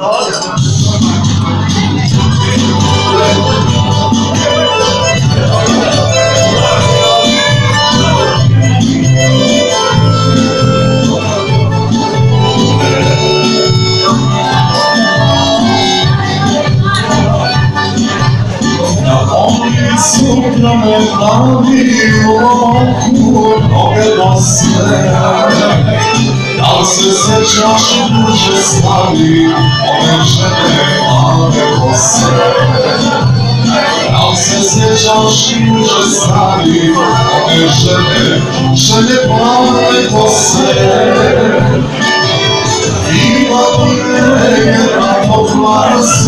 Sutra me plavilo noge nose. Da li se sećaš duže slavi one žene plave kose? Da li se sećaš duže slavi one žene plave kose? Bila ti je jedna topla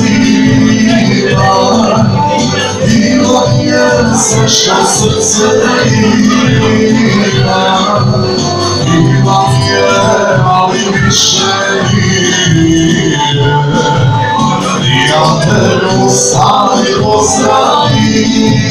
sila, bila je sve što srce ima, bila je, ali više nije. Prijatelju stari pozdravine,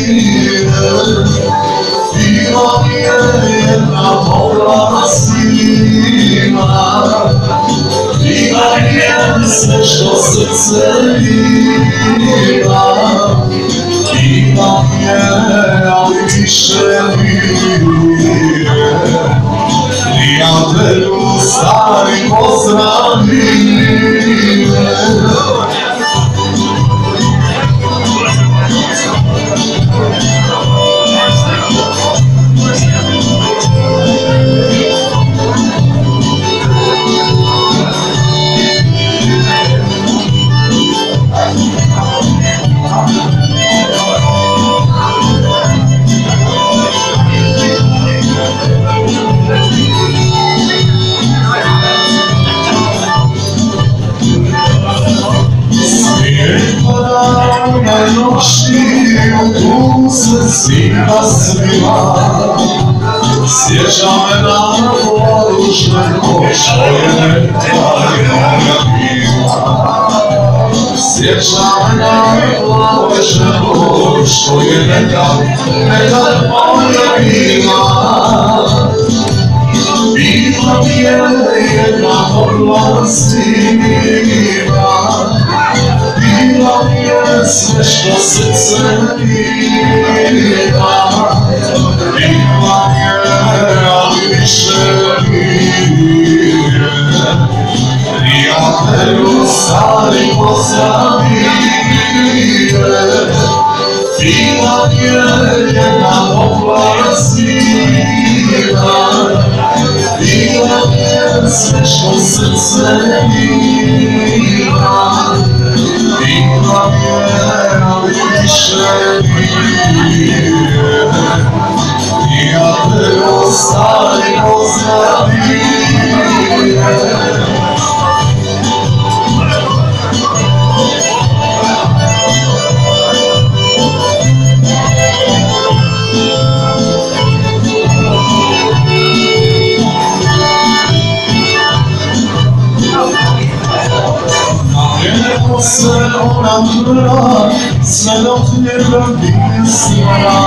bila je jedna topla sila, bila je sve što srce ima, bila je, ali više nije. Prijatelju stari pozdravine. Tu se zima svila, sjeća me na poružne što je nekada moja bila. Sjeća me na poružne što je nekada moja bila. Bila mi je jedna topla sila, bila mi je sve što srce ima, bila je, ali više nije. Prijatelju stari pozdravine, bila je jedna topla sila, bila je sve što srce ima, bila je, ali više nije. Prijatelju stari pozdravine. Se ona mra, sve dok njega nisla,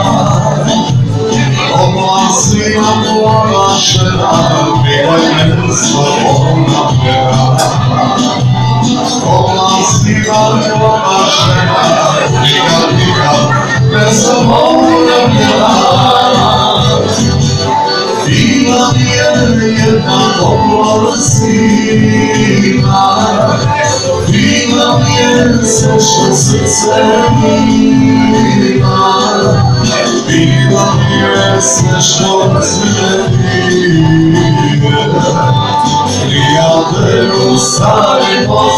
oblasila moja žena, bila je slobodna vera. Oblasila moja žena, nikad neslobodna vera. Bila mi je jedna topla sila, bila mi je sve što srce ima, bila mi je sve što srce ima. Prijatelju stari